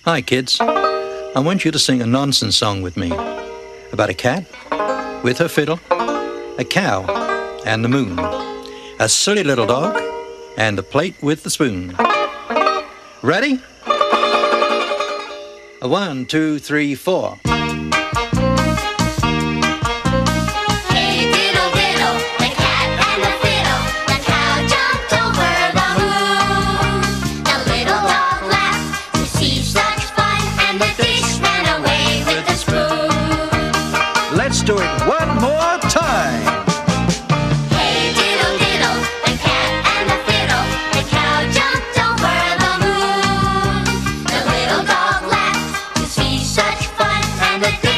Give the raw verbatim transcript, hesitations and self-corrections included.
Hi kids, I want you to sing a nonsense song with me about a cat with her fiddle, a cow and the moon, a silly little dog and the plate with the spoon. Ready? A one, two, three, four. Let's do it one more time. Hey, diddle, diddle, the cat and the fiddle. The cow jumped over the moon. The little dog laughed to see such fun, and the